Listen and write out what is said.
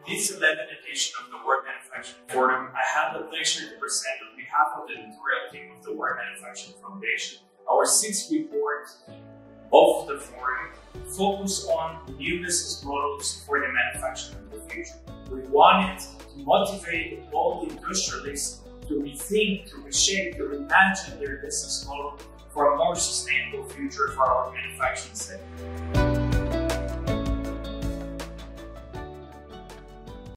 this 11th edition of the World Manufacturing Forum, I have the pleasure to present on behalf of the editorial team of the World Manufacturing Foundation our 6th report of the forum, focused on new business models for the manufacturing of the future. We wanted to motivate all industrialists to rethink, to reshape, to reimagine their business model for a more sustainable future for our manufacturing sector.